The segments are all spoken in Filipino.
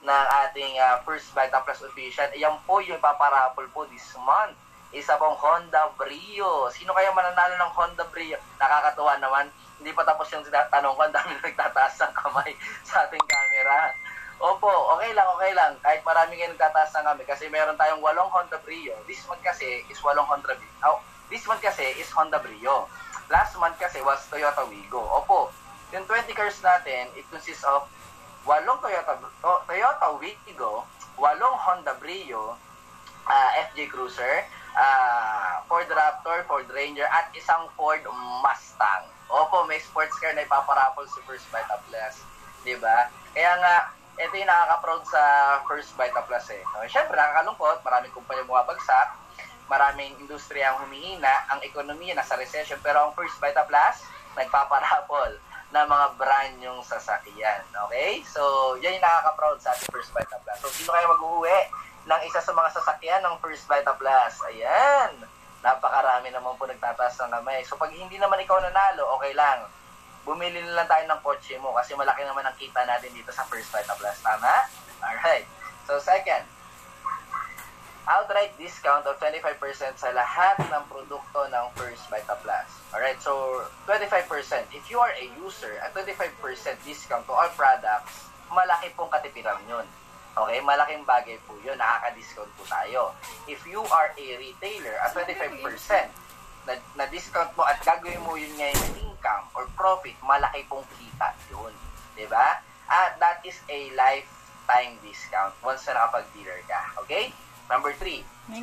ng ating First Vita Plus official. Yan po yung paparapol po this month. Isa pong Honda Brio. Sino kaya mananalo ng Honda Brio? Nakakatuwa naman. Hindi pa tapos yung tanong ko. Ang dami na nagtataas ng kamay sa ating camera. Opo, okay lang. Kahit marami kayo nagtataas ng kamay kasi meron tayong 8 Honda Brio. This month kasi is 8 Honda Brio. Oh, this month kasi is Honda Brio. Last month kasi was Toyota Wigo. Opo, yung 20 cars natin, it consists of 8 Toyota Wigo, 8 Honda Brio, FJ Cruiser, Ford Raptor, Ford Ranger, at isang Ford Mustang. Opo, may sports car na ipaparapol si First Vita Plus. Diba? Kaya nga, ito yung nakaka-proud sa First Vita Plus eh. Siyempre, nakakalungkot, maraming kumpanya bumabagsak, maraming industriya ang humihina, ang ekonomiya nasa recession, pero ang First Vita Plus, nagpaparapol na mga brand yung sasakyan. Okay? So, yan yung nakaka-proud sa ating First Vita Plus. So, sino kaya mag-uwi ng isa sa mga sasakyan ng First Vita Plus? Ayan! Napakarami naman po nagtataas ng kamay. So, pag hindi naman ikaw nanalo, okay lang. Bumili na lang tayo ng kotse mo kasi malaki naman ang kita natin dito sa First Vita Plus. Tama? Alright. So, second, outright discount of 25% sa lahat ng produkto ng First Vita Plus. Alright, so 25%. If you are a user, at 25% discount to all products, malaki pong katipiran yun. Okay, malaking bagay po yun. Nakaka-discount po tayo. If you are a retailer, at 25% na discount mo at gagawin mo yun ngayon income or profit, malaki pong kita yun. Diba? At that is a lifetime discount once na nakapag-dealer ka. Okay? Number 3,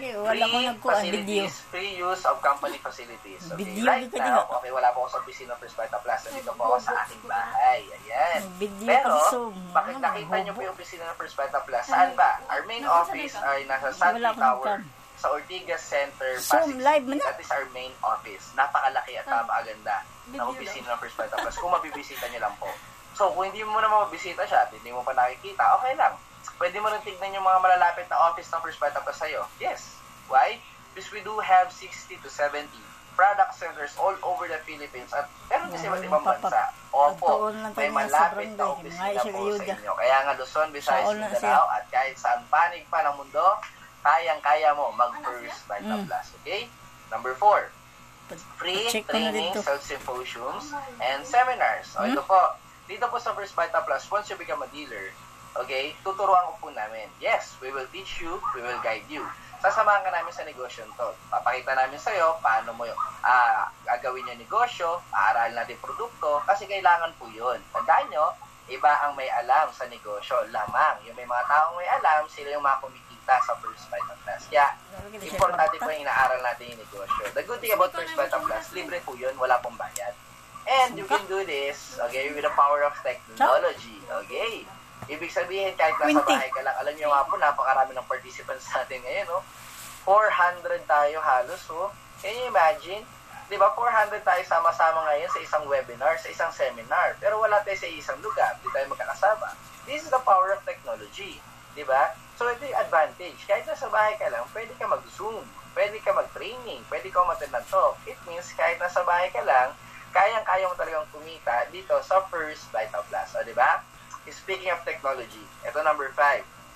free use of company facilities. Okay, right now, okay, wala po ako sa opisina ng First Vita Plus. Nandito po ako sa aking bahay. Ayan. Pero, bakit nakita nyo po yung opisina ng First Vita Plus? Saan ba? Our main office ay nasa Santi Tower sa Ortigas Center, Pasig City. That is our main office. Napakalaki at napakaganda ng opisina ng First Vita Plus. Kung mabibisita nyo lang po. So, kung hindi mo naman mabisita siya at hindi mo pa nakikita, okay lang. Pwede mo rin tignan yung mga malalapit na office ng First Vita Plus sa'yo. Yes. Why? Because we do have 60 to 70 product centers all over the Philippines at meron kasi iba't ibang bansa. Opo, may malapit na opisina po sa inyo. Kaya nga Luzon, Visayas, Mindanao at kahit saan panig pa ng mundo, kayang-kaya mo mag-First Vita Plus. Okay? Number 4, free training, symposiums, and seminars. O ito po, dito po sa First Vita Plus, once you become a dealer, okay, tuturuan ko po namin. Yes, we will teach you, we will guide you. Sasamahan ka namin sa negosyo to. Papakita namin sa'yo paano mo gagawin yung negosyo, aaralin natin produkto, kasi kailangan po yun. Tandaan nyo, iba ang may alam sa negosyo lamang. Yung may mga taong may alam, sila yung mga kumikita sa First Vita Plus. Kaya, importante po yung inaaral natin yung negosyo. The good thing about First Vita Plus, libre po yun, wala pong bayad. And you can do this, okay, with the power of technology. Okay? Ibig sabihin, kahit nasa bahay ka lang, alam nyo nga po, napakarami ng participants natin ngayon, no? 400 tayo halos, oh. Can you imagine? Di ba, 400 tayo sama-sama ngayon sa isang webinar, sa isang seminar, pero wala tayo sa isang lugar, di tayo magkakasama. This is the power of technology, di ba? So, ito yung advantage. Kahit nasa bahay ka lang, pwede ka mag-Zoom, pwede ka mag-training, pwede ka mag-attend ng talk. It means, kahit nasa bahay ka lang, kayang-kaya mo talagang kumita dito sa First Vita Plus, o, di ba? Speaking of technology, ito number 5.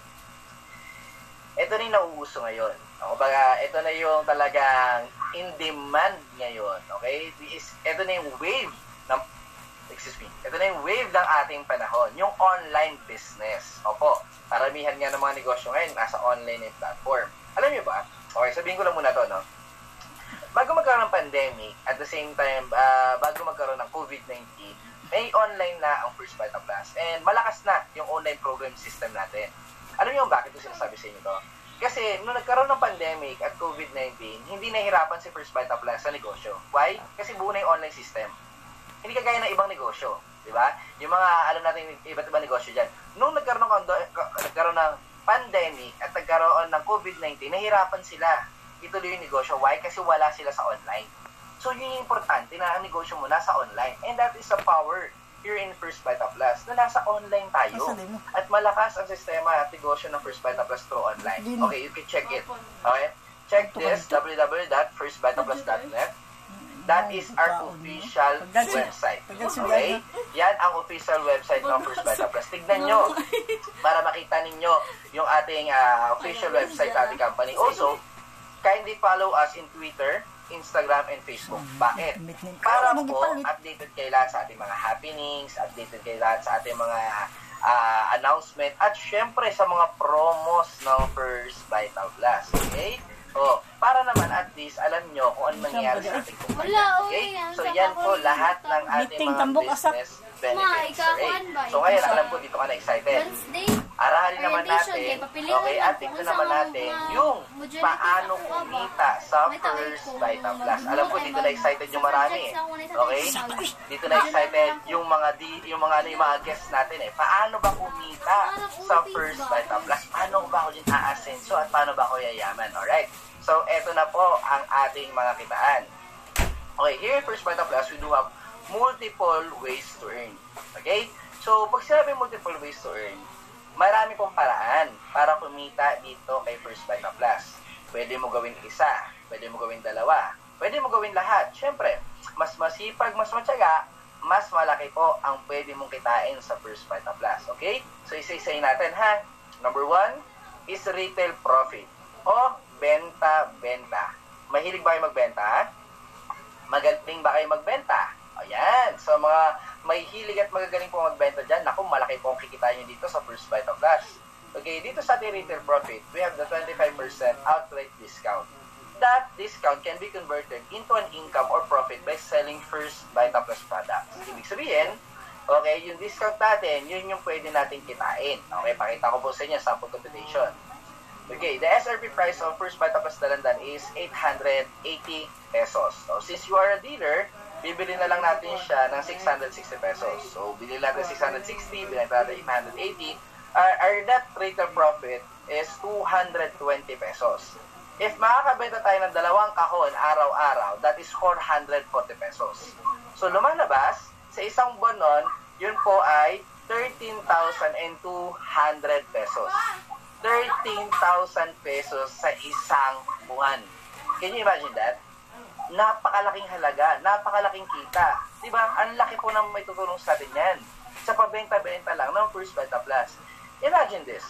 Ito na yung nauuso ngayon. Kumbaga, ito na yung talagang in demand ngayon. Okay? Ito na yung wave ng, ito na yung wave ng ating panahon. Yung online business. Opo, karamihan nga ng mga negosyo ngayon nasa online yung platform. Alam niyo ba? Okay, sabihin ko lang muna to, no? Bago magkaroon ng pandemic, at the same time, bago magkaroon ng COVID-19, may online na ang First Vita Plus. And malakas na yung online program system natin. Alam niyo bakit ito sinasabi sa inyo to? Kasi nung nagkaroon ng pandemic at COVID-19, hindi nahihirapan si First Vita Plus sa negosyo. Why? Kasi buo na yung online system. Hindi kagaya ng ibang negosyo. Di ba? Yung mga, alam natin, iba't ibang negosyo dyan. Nung nagkaroon ng pandemic at nagkaroon ng COVID-19, nahihirapan sila ituloy yung negosyo. Why? Kasi wala sila sa online. So, yun yung importante na ang negosyo mo nasa online. And that is the power here in First Vita Plus na nasa online tayo. At malakas ang sistema at negosyo ng First Vita Plus through online. Okay, you can check it. Okay? Check this, www.firstvitaplus.net. That is our official website. Okay? Yan ang official website ng First Beta Plus. Tignan nyo para makita ninyo yung ating official website ng ating company. Also, kindly follow us in Twitter, Instagram, and Facebook. Bakit? Para po updated kayo lahat sa ating mga happenings, updated kayo lahat sa ating mga announcement, at syempre sa mga promos ng First Beta Plus. Okay? So, para naman at least alam nyo kung ano nangyayari sa ating kumpanya. Okay? So, yan po lahat ng ating mga business benefits. Okay? So, ngayon, alam ko dito ka na excited. Arahalin naman natin, okay, at tignan naman natin yung paano kumita sa First Beta Plus. Alam ko dito na excited yung marami, okay? Dito na excited yung mga guests natin eh. Paano ba kumita sa First Beta Plus? Paano ba ako din aasenso at paano ba ako yayaman? Alright? So, eto na po ang ating mga kitaan. Okay, here in First Beta Plus, we do have multiple ways to earn. Okay? So, pag sinabi multiple ways to earn, marami pong paraan para kumita dito kay First Beta Plus. Pwede mo gawin isa, pwede mo gawin dalawa, pwede mo gawin lahat. Siyempre, mas masipag, mas matyaga, mas malaki po ang pwede mong kitain sa First Beta Plus. Okay? So, isa-isayin natin ha. Number 1 is retail profit o benta-benta. Mahilig ba kayo magbenta? Magaling ba kayo magbenta? Ayan. So, mga may hilig at magagaling po magbenta dyan, naku, malaki po ang kikita nyo dito sa First Beta Plus. Okay, dito sa ating retail profit, we have the 25% outright discount. That discount can be converted into an income or profit by selling First Beta Plus products. Ibig sabihin, okay, yung discount natin, yun yung pwede natin kitain. Okay, pakita ko po sa inyo, sample computation. Okay, the SRP price of First Beta Plus Dalandan is 880 pesos. So, since you are a dealer, bibili na lang natin siya ng 660 pesos. So, bili natin 660, bili natin 880. Our net retail profit is 220 pesos. If makakabenta tayo ng 2 kahon araw-araw, that is 440 pesos. So, lumalabas, sa isang buwan nun, yun po ay 13,200 pesos. 13,000 pesos sa isang buwan. Can you imagine that? Napakalaking halaga, napakalaking kita. Diba? Ang laki po na may tutulong sa atin yan. Sa pabenta-benta lang ng First Beta Plus. Imagine this.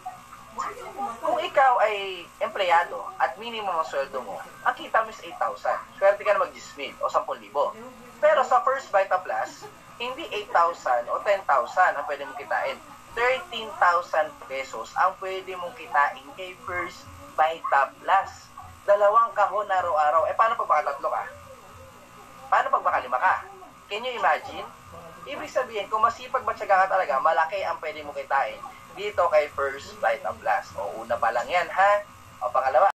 Kung ikaw ay empleyado at minimum ang sweldo mo, ang kita mo is 8,000. Swerte ka na mag-10,000 o 10,000. Pero sa First Beta Plus, hindi 8,000 o 10,000 ang pwede mong kitain. 13,000 pesos ang pwede mong kitain kay First Beta Plus. 2 kahon araw-araw. Paano pag baka 3 ka? Paano pag baka 5 ka? Can you imagine? Ibig sabihin, kung masipag matyaga ka talaga, malaki ang pwede mo kitain dito kay First Beta Plus. O una pa lang yan, ha? O pangalawa,